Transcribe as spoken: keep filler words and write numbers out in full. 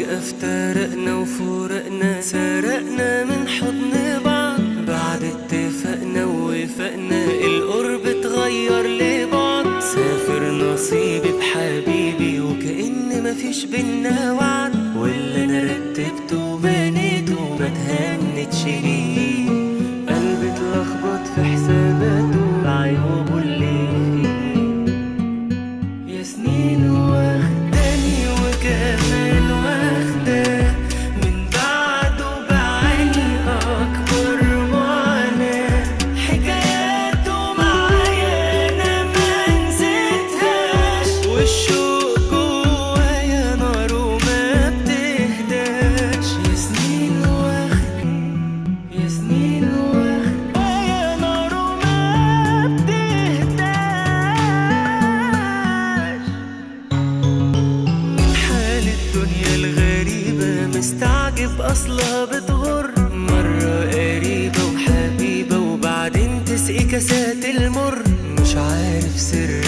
فجأة افترقنا وفورقنا، سرقنا من حضن بعض بعد اتفقنا ووفقنا، القرب اتغير لبعض. سافر نصيبي بحبيبي وكأن مفيش بينا وعد، واللي انا رتبته وبنيته ما تهنتش ليه. قلبي اتلخبط في حساباته بعيوبه اللي فيه. يا سنين واخداني وكمان واخداه، من بعده بعاني أكبر معاناة. حكاياته معايا أنا ما نسيتهاش، والشوق جوايا نار وما بتهداش. يا سنين واخد يا سنين واخدايا نار وما بتهداش. من حال الدنيا الغريبة مستعجب أصلها بتغر، مرة قريبة وحبيبة وبعدين تسقي كاسات المر. مش عارف سر